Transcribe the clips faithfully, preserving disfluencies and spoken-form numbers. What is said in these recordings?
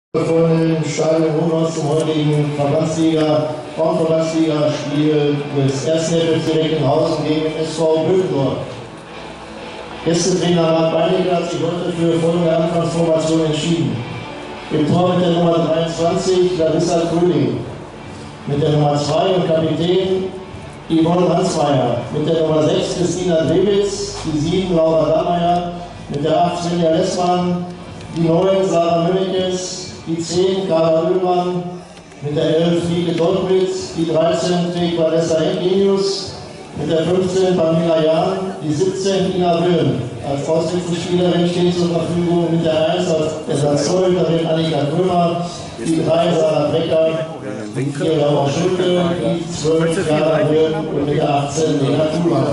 Von den Stadion Hohenhaus zum heutigen Verbandsliga, Frauenverbandsliga-Spiel des ersten F C Recklinghausen gegen den S V Böckendorf. Gästetrainer Marc Beinecke hat sich heute für folgende Anfangsformation entschieden. Im Tor mit der Nummer dreiundzwanzig Larissa Kröning, mit der Nummer zwei und Kapitän Yvonne Hansmeier, mit der Nummer sechs Christina Drewitz, die sieben Laura Dammeier, mit der acht Svenja Lessmann, die neun Sarah Mönnekes, die zehn Carla Oehlmann, mit der elf Nike Dolpitz, die dreizehn trägt Vanessa Henkenius, mit der fünfzehn Pamela Jahn, die siebzehn Ina Willen. Als Auswechselspielerin steht zur Verfügung mit der eins als Ersatztorhüterin Annika Krömer, die drei Sarah Becker, die vier Laura Schulte, die zwölf Carla Willen und mit der achtzehn Lena Thumann.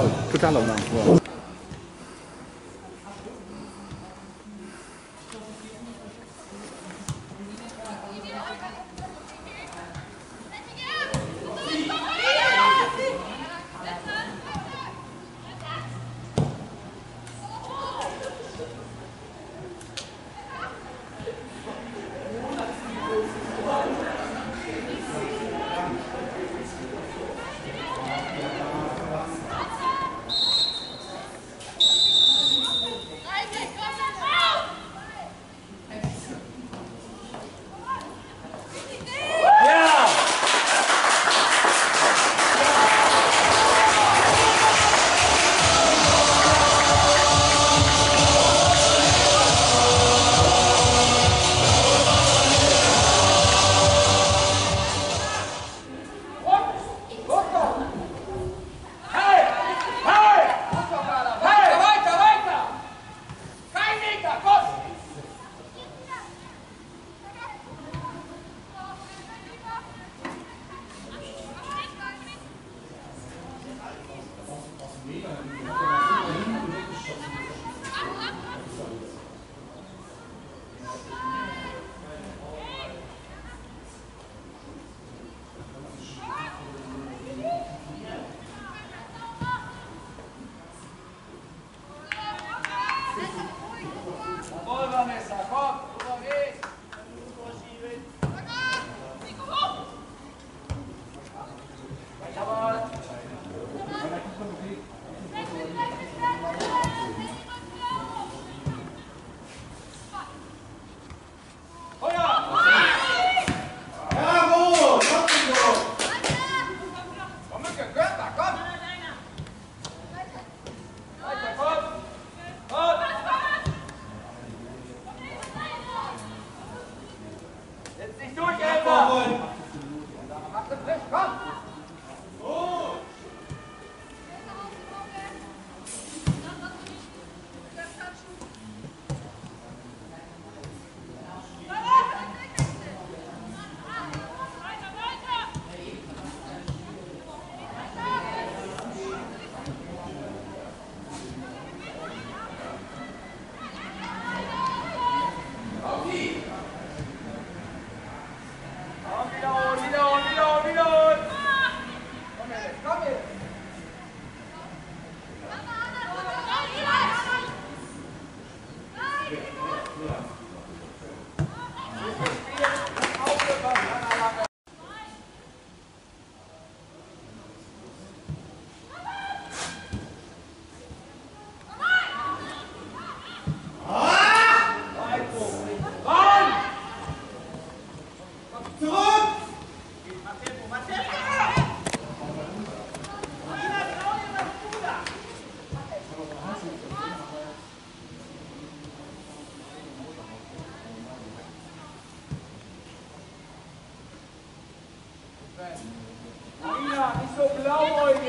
Nina, nicht so blauäugig!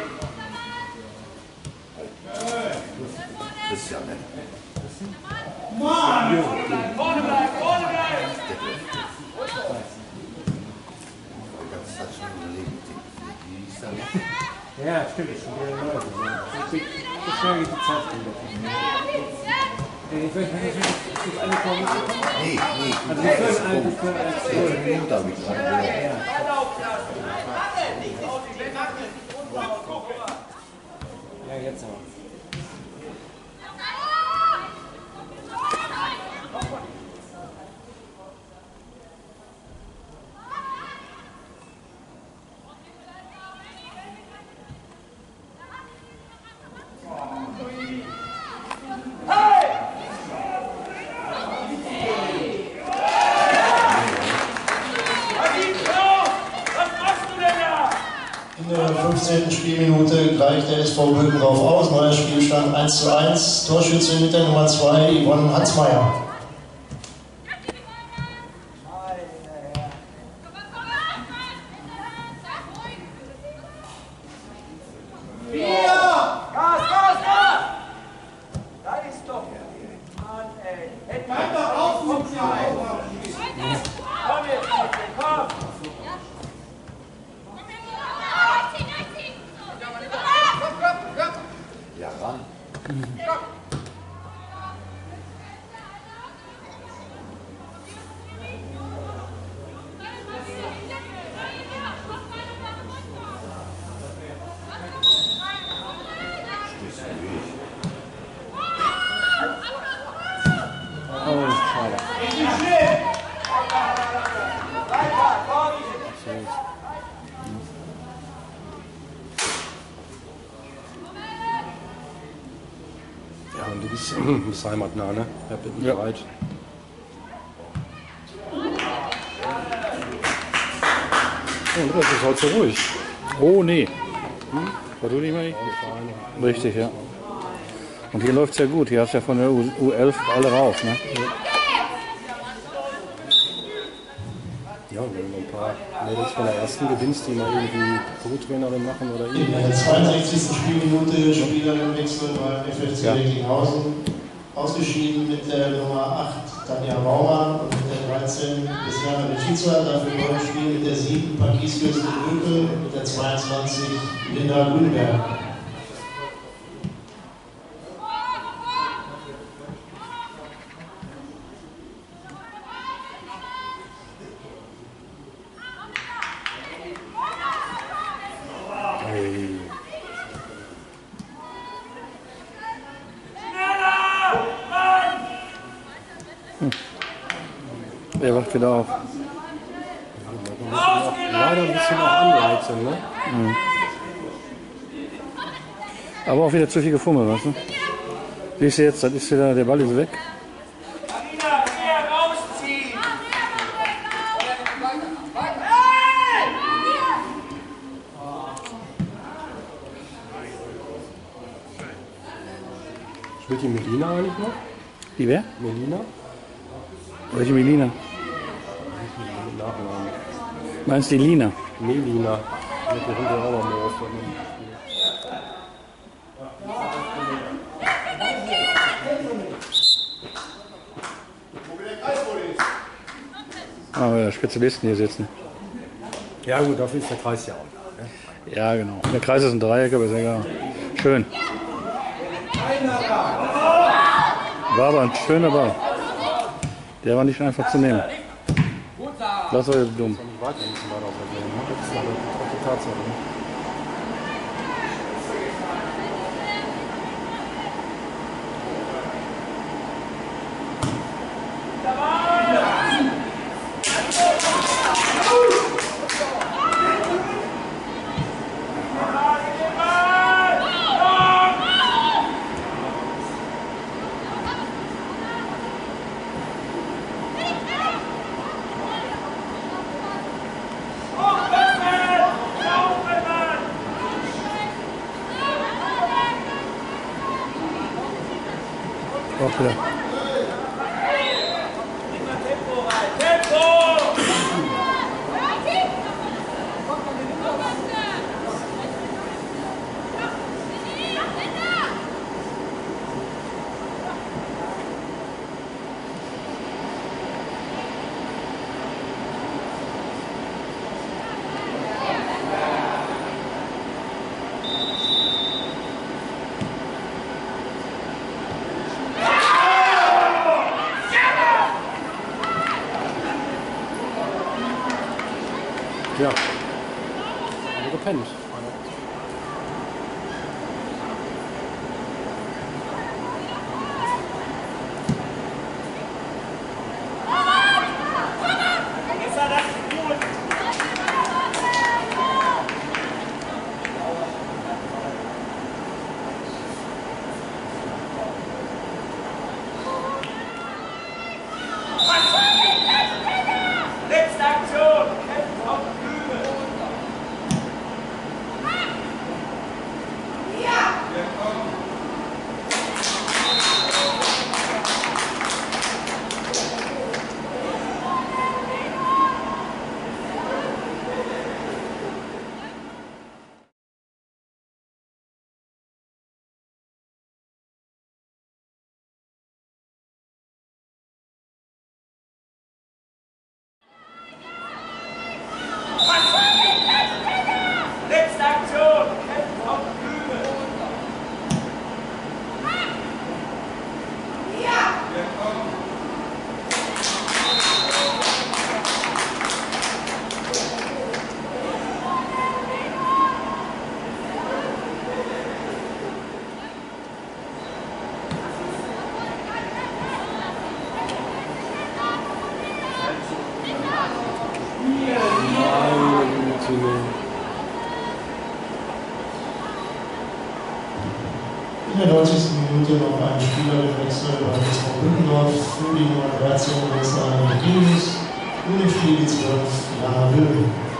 Das ist ja nett. Mann! Vorne bleiben, vorne bleiben! Das hat schon überlegt, wie ist das? Ja, stimmt, das sind wieder Leute. So schnell geht die Zeit Ich weiß nicht, ist das eine Formel gekommen? Nee, nee. Also wir können eigentlich für als Minute habe ich gerade gehört. Ja, jetzt aber. fünfzehnten Spielminute gleicht der S V Böckendorf aus. Neuer Spielstand eins zu eins. Torschütze mit der Nummer zwei, Yvonne Hatzmeier. Ja, ran. Oh, schade. Ja, und du bist, bist heimatnah, ne? Ja, bin Ja. bereit. Oh, und das ist heute so ruhig. Oh, nee. War du nicht mehr? Richtig, ja. Und hier läuft es ja gut. Hier hast du ja von der U elf alle rauf, ne? Ja, wenn du ein paar Mädels von der ersten gewinnst, die mal irgendwie Co-Trainerin machen oder In irgendwie. der zweiundsechzigsten Spielminute Spielerin-Wechsel beim F F C Ja. Recklinghausen. Ausgeschieden mit der Nummer acht Tanja Baumann und mit der dreizehn Christiane Beschizza. Dafür neues Spiel mit der sieben Pakis Fürsten Lücke und mit der zweiundzwanzig Linda Grünberg. Hey. Er wacht wieder auf. Leider ein bisschen auch anreizen, ne? Aber auch wieder zu viel gefummelt, weißt du? Siehst du jetzt, das ist wieder, der Ball ist weg. Marina, mehr rausziehen! Spielt die Melina eigentlich noch? Die wer? Melina? Welche Melina? Nachnamen. Meinst du die Lina? Melina. Mit der hinterher auch noch mehr auf. Ah, ja, Spezialisten hier sitzen. Ja gut, dafür ist der Kreis ja auch. Ja, genau. Der Kreis ist ein Dreieck, aber ist egal. Schön. War aber ein schöner Ball. Der war nicht einfach zu nehmen. Das war jetzt dumm. Ich warte nicht weiter auf das Leben, ne? Das ist aber die Tatsache. Ne? Auch wieder. Ja. Aber gepennt. Letzte Aktion! Auf die Bühne! klingeln. In der neunzigsten Minute noch ein Spielerwechsel bei Frau Bündendorf für die Nummer dreizehn, Meister Beginn. Nun im Spiel die zwölf, Jana Will.